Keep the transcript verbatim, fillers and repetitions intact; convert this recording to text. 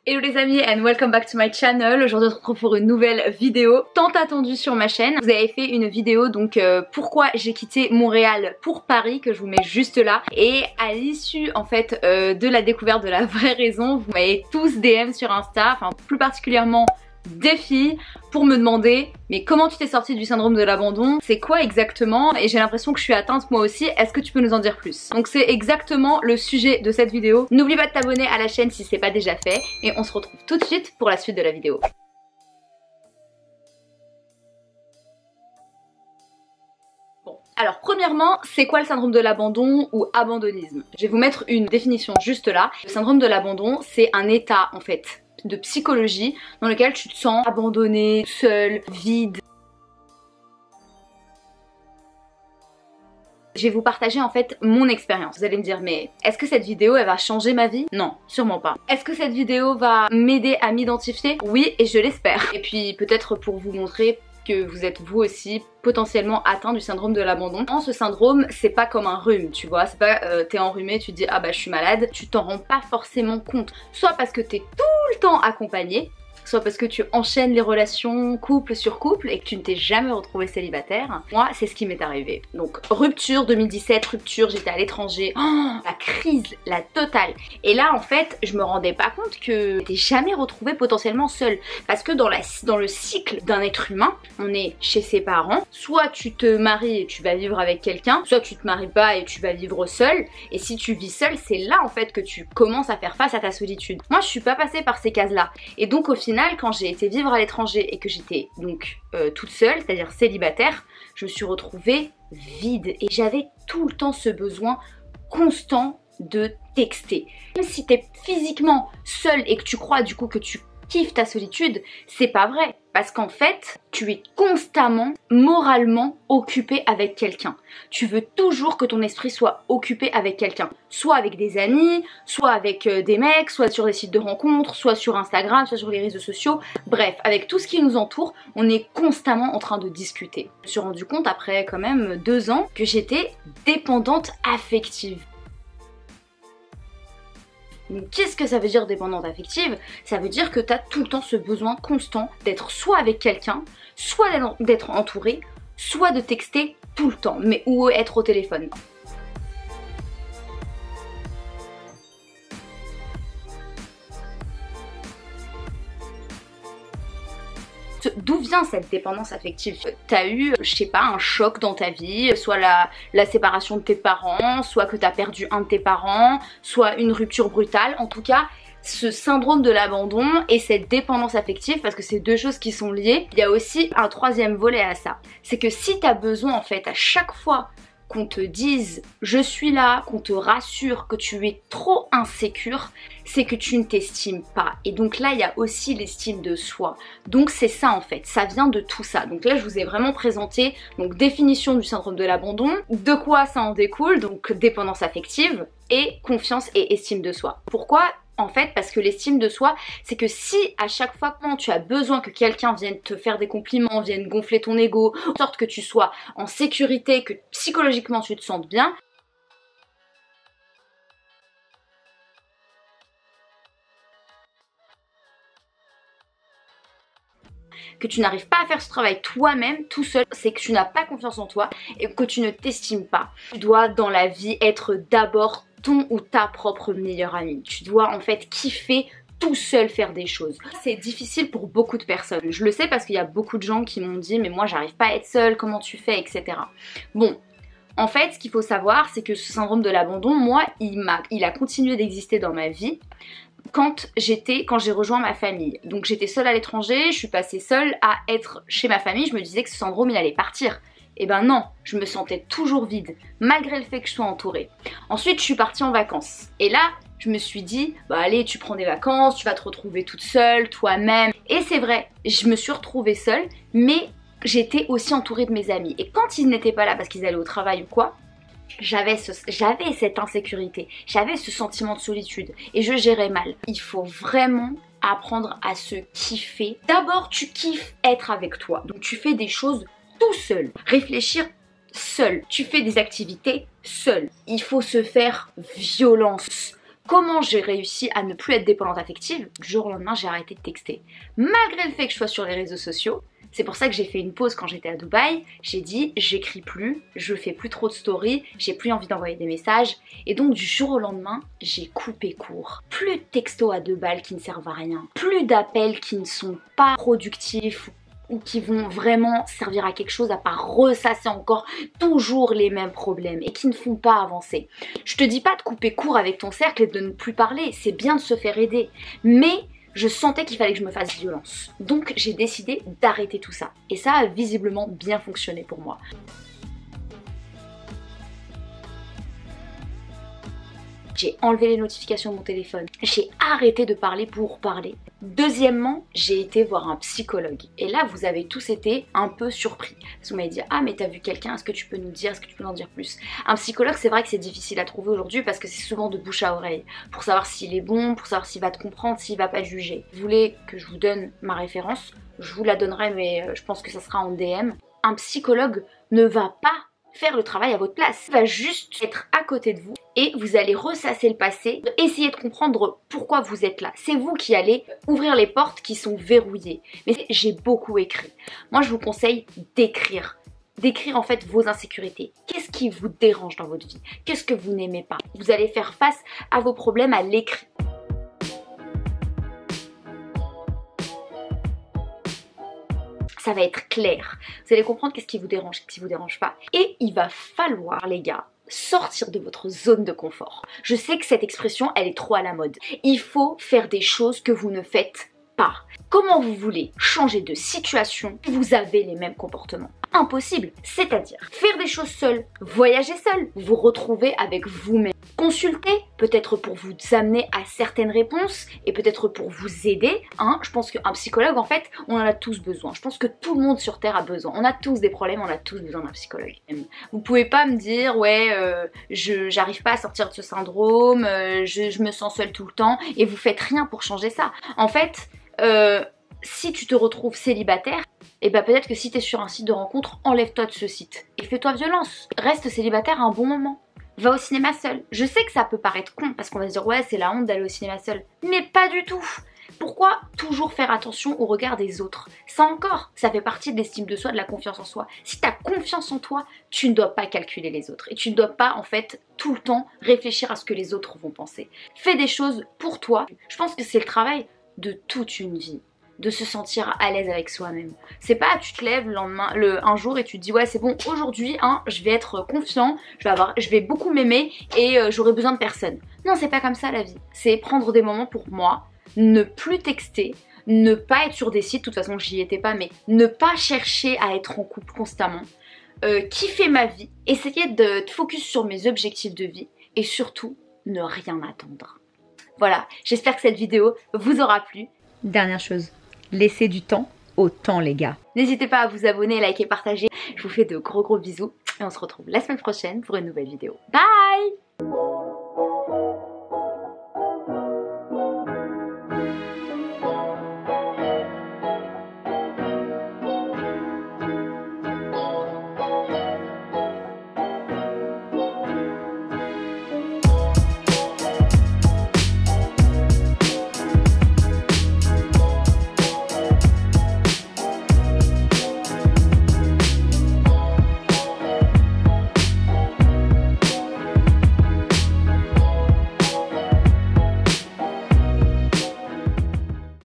Hello les amis and welcome back to my channel. Aujourd'hui on se retrouve pour une nouvelle vidéo tant attendue sur ma chaîne. Vous avez fait une vidéo donc euh, pourquoi j'ai quitté Montréal pour Paris, que je vous mets juste là. Et à l'issue en fait euh, de la découverte de la vraie raison, vous m'avez tous D M sur Insta, enfin plus particulièrement des filles, pour me demander mais comment tu t'es sortie du syndrome de l'abandon, c'est quoi exactement, et j'ai l'impression que je suis atteinte moi aussi, est-ce que tu peux nous en dire plus? Donc c'est exactement le sujet de cette vidéo. N'oublie pas de t'abonner à la chaîne si c'est pas déjà fait, et on se retrouve tout de suite pour la suite de la vidéo. Bon, alors premièrement, c'est quoi le syndrome de l'abandon ou abandonnisme? Je vais vous mettre une définition juste là. Le syndrome de l'abandon, c'est un état en fait de psychologie dans lequel tu te sens abandonné, seul, vide. Je vais vous partager en fait mon expérience. Vous allez me dire mais est-ce que cette vidéo elle va changer ma vie? Non, sûrement pas. Est-ce que cette vidéo va m'aider à m'identifier? Oui, et je l'espère. Et puis peut-être pour vous montrer que vous êtes vous aussi potentiellement atteint du syndrome de l'abandon. Ce syndrome, c'est pas comme un rhume, tu vois, c'est pas euh, t'es enrhumé, tu te dis ah bah je suis malade, tu t'en rends pas forcément compte, soit parce que t'es tout le temps accompagné, soit parce que tu enchaînes les relations couple sur couple et que tu ne t'es jamais retrouvé célibataire. Moi, c'est ce qui m'est arrivé. Donc rupture deux mille dix-sept, rupture, j'étais à l'étranger, oh, la crise, la totale. Et là en fait, je me rendais pas compte que j'étais jamais retrouvée potentiellement seule. Parce que dans, la, dans le cycle d'un être humain, on est chez ses parents, soit tu te maries et tu vas vivre avec quelqu'un, soit tu te maries pas et tu vas vivre seule. Et si tu vis seule, c'est là en fait que tu commences à faire face à ta solitude. Moi, je suis pas passée par ces cases-là. Et donc au final, quand j'ai été vivre à l'étranger et que j'étais donc euh, toute seule, c'est-à-dire célibataire, je me suis retrouvée vide et j'avais tout le temps ce besoin constant de texter. Même si t'es physiquement seule et que tu crois du coup que tu kiffes ta solitude, c'est pas vrai. Parce qu'en fait, tu es constamment, moralement occupé avec quelqu'un. Tu veux toujours que ton esprit soit occupé avec quelqu'un. Soit avec des amis, soit avec euh, des mecs, soit sur des sites de rencontres, soit sur Instagram, soit sur les réseaux sociaux. Bref, avec tout ce qui nous entoure, on est constamment en train de discuter. Je me suis rendu compte après quand même deux ans que j'étais dépendante affective. Donc qu'est-ce que ça veut dire dépendante affective? Ça veut dire que tu as tout le temps ce besoin constant d'être soit avec quelqu'un, soit d'être entouré, soit de texter tout le temps, mais ou être au téléphone. D'où vient cette dépendance affective? T'as eu, je sais pas, un choc dans ta vie, soit la, la séparation de tes parents, soit que t'as perdu un de tes parents, soit une rupture brutale. En tout cas, ce syndrome de l'abandon et cette dépendance affective, parce que c'est deux choses qui sont liées, il y a aussi un troisième volet à ça. C'est que si t'as besoin en fait à chaque fois qu'on te dise je suis là, qu'on te rassure que tu es trop insécure, c'est que tu ne t'estimes pas. Et donc là il y a aussi l'estime de soi. Donc c'est ça en fait, ça vient de tout ça. Donc là je vous ai vraiment présenté donc définition du syndrome de l'abandon, de quoi ça en découle, donc dépendance affective et confiance et estime de soi. Pourquoi? En fait, parce que l'estime de soi, c'est que si à chaque fois que tu as besoin que quelqu'un vienne te faire des compliments, vienne gonfler ton ego, en sorte que tu sois en sécurité, que psychologiquement tu te sentes bien, que tu n'arrives pas à faire ce travail toi-même, tout seul, c'est que tu n'as pas confiance en toi et que tu ne t'estimes pas. Tu dois dans la vie être d'abord ton ou ta propre meilleure amie. Tu dois en fait kiffer tout seul faire des choses. C'est difficile pour beaucoup de personnes. Je le sais parce qu'il y a beaucoup de gens qui m'ont dit mais moi j'arrive pas à être seule, comment tu fais, et cetera. Bon, en fait ce qu'il faut savoir c'est que ce syndrome de l'abandon, moi il m'a, il a continué d'exister dans ma vie quand j'étais, quand j'ai rejoint ma famille. Donc j'étais seule à l'étranger, je suis passée seule à être chez ma famille, je me disais que ce syndrome il allait partir. Et ben non, je me sentais toujours vide, malgré le fait que je sois entourée. Ensuite, je suis partie en vacances. Et là, je me suis dit, bah allez, tu prends des vacances, tu vas te retrouver toute seule, toi-même. Et c'est vrai, je me suis retrouvée seule, mais j'étais aussi entourée de mes amis. Et quand ils n'étaient pas là parce qu'ils allaient au travail ou quoi, j'avais ce, j'avais cette insécurité, j'avais ce sentiment de solitude et je gérais mal. Il faut vraiment apprendre à se kiffer. D'abord, tu kiffes être avec toi. Donc tu fais des choses tout seul, réfléchir seul, tu fais des activités seul. Il faut se faire violence Comment j'ai réussi à ne plus être dépendante affective? Du jour au lendemain, j'ai arrêté de texter. Malgré le fait que je sois sur les réseaux sociaux, c'est pour ça que j'ai fait une pause quand j'étais à Dubaï. J'ai dit, j'écris plus, je fais plus trop de stories, j'ai plus envie d'envoyer des messages. Et donc du jour au lendemain, j'ai coupé court. Plus de textos à deux balles qui ne servent à rien. Plus d'appels qui ne sont pas productifs ou qui vont vraiment servir à quelque chose à part ressasser encore toujours les mêmes problèmes et qui ne font pas avancer. Je te dis pas de couper court avec ton cercle et de ne plus parler, c'est bien de se faire aider. Mais je sentais qu'il fallait que je me fasse violence. Donc j'ai décidé d'arrêter tout ça. Et ça a visiblement bien fonctionné pour moi. J'ai enlevé les notifications de mon téléphone. J'ai arrêté de parler pour parler. Deuxièmement, j'ai été voir un psychologue. Et là, vous avez tous été un peu surpris. Parce que vous m'avez dit, ah mais t'as vu quelqu'un, est-ce que tu peux nous dire, est-ce que tu peux nous en dire plus? Un psychologue, c'est vrai que c'est difficile à trouver aujourd'hui parce que c'est souvent de bouche à oreille. Pour savoir s'il est bon, pour savoir s'il va te comprendre, s'il va pas juger. Vous voulez que je vous donne ma référence? Je vous la donnerai, mais je pense que ça sera en D M. Un psychologue ne va pas faire le travail à votre place. Il va juste être à côté de vous et vous allez ressasser le passé, essayer de comprendre pourquoi vous êtes là. C'est vous qui allez ouvrir les portes qui sont verrouillées. Mais j'ai beaucoup écrit. Moi, je vous conseille d'écrire. D'écrire en fait vos insécurités. Qu'est-ce qui vous dérange dans votre vie? Qu'est-ce que vous n'aimez pas? Vous allez faire face à vos problèmes à l'écrit. Ça va être clair. Vous allez comprendre qu'est-ce qui vous dérange, qu'est-ce qui vous dérange pas. Et il va falloir, les gars, sortir de votre zone de confort. Je sais que cette expression, elle est trop à la mode. Il faut faire des choses que vous ne faites pas. Comment vous voulez changer de situation si vous avez les mêmes comportements? Impossible. C'est-à-dire faire des choses seul, voyager seul, vous retrouver avec vous-même. Consulter, peut-être pour vous amener à certaines réponses et peut-être pour vous aider. Hein. Je pense qu'un psychologue, en fait, on en a tous besoin. Je pense que tout le monde sur Terre a besoin. On a tous des problèmes, on a tous besoin d'un psychologue. Vous pouvez pas me dire, ouais, euh, je j'arrive pas à sortir de ce syndrome, euh, je, je me sens seule tout le temps et vous faites rien pour changer ça. En fait, euh, si tu te retrouves célibataire, et bah peut-être que si tu es sur un site de rencontre, enlève-toi de ce site et fais-toi violence. Reste célibataire un bon moment. Va au cinéma seul. Je sais que ça peut paraître con parce qu'on va se dire ouais c'est la honte d'aller au cinéma seul. Mais pas du tout. Pourquoi toujours faire attention au regard des autres? Ça encore, ça fait partie de l'estime de soi, de la confiance en soi. Si tu as confiance en toi, tu ne dois pas calculer les autres. Et tu ne dois pas en fait tout le temps réfléchir à ce que les autres vont penser. Fais des choses pour toi. Je pense que c'est le travail de toute une vie. De se sentir à l'aise avec soi-même. C'est pas tu te lèves le lendemain, le, un jour et tu te dis ouais c'est bon aujourd'hui hein, je vais être confiant, je vais, avoir, je vais beaucoup m'aimer et euh, j'aurai besoin de personne. Non c'est pas comme ça la vie. C'est prendre des moments pour moi, ne plus texter, ne pas être sur des sites, de toute façon j'y étais pas, mais ne pas chercher à être en couple constamment, euh, kiffer ma vie, essayer de te focus sur mes objectifs de vie et surtout ne rien attendre. Voilà, j'espère que cette vidéo vous aura plu. Dernière chose. Laissez du temps au temps les gars. N'hésitez pas à vous abonner, liker, partager. Je vous fais de gros gros bisous et on se retrouve la semaine prochaine pour une nouvelle vidéo. Bye!